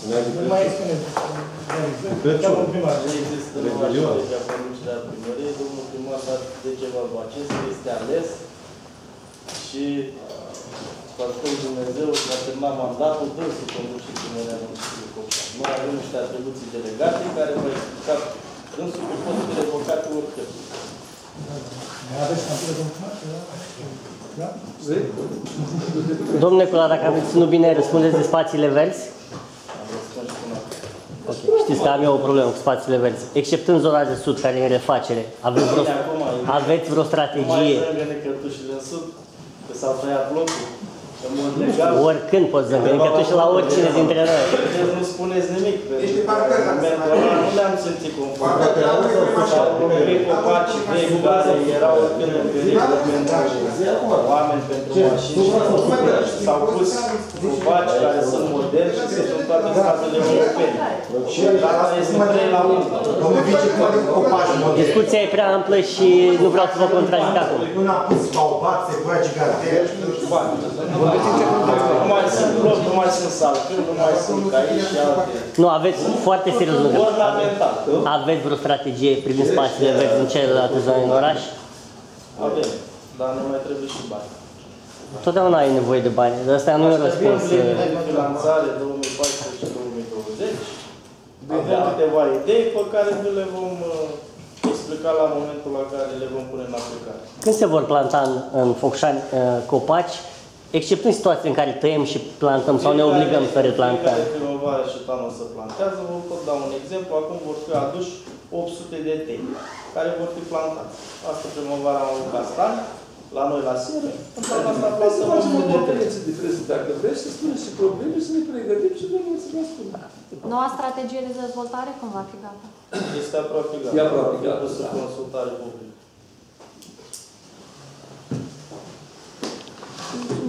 Nu mai spuneți. Domnul primar. Există numai legea conducerea primăriei. Domnul primar, dar de ceva acesta este ales și cu ajutorul Dumnezeu și-a terminat mandatul, dânsul conduce primăria municipiului Copșani. Noi avem niște atribuții delegate care vă explica dânsul cu pot fi revocate oricând. Aveți campionă, domnul primar? Da? Domnule Cula, dacă am ținut bine, răspundeți de spațiile verzi? Ok. Știți că am eu o problemă cu spațiile verzi. Exceptând zona de sud, care e în refacere, aveți vreo strategie? Nu mai zângăne cătușile în sud, că s-au tăiat blocul, în mod legal. Oricând poți zângăne cătușe la oricine dintre noi. Deci nu spuneți nimic. În momentul ăla nu le-am simțit conform. S-au locuit copaci vechi care erau când în pericol pentru oameni, pentru mașini și s-au pus copaci care sunt moderni și sunt în toate statele europene. Și data este 3 la 1. Discuția e prea amplă și nu vreau să vă contrazic acum. Nu n-am pus baubat, se pune gigante. Nu mai sunt bloc, nu mai sunt salcâni, nu mai sunt cai și alte. Nu, aveți foarte serios. Ornamental. Aveți vreo strategie privind spațiile verzi în celelalte zone în oraș? Avem, dar nu mai trebuie și bani. Totdeauna ai nevoie de bani, dar asta nu e răspuns. Așteptăm de finanțare 2014-2020. Avem câteva idei pe care nu le vom explica la momentul la care le vom pune în aplicare. Când se vor planta în Focșani copaci, exceptând situații în care tăiem și plantăm sau ne obligăm să replantăm? Fiecare primăvară și anul se plantează, vă pot da un exemplu, acum vor fi aduși 800 de tei care vor fi plantați. Asta primăvara am avut castani, la noi la Sieră. Hai să facem o conferință de presă, dacă vreți, să spuneți și probleme, să ne pregătim și domnul să vă spună. Noua strategie de dezvoltare, cum va fi gata? Este aproape gata. E aproape gata. Consultare publică.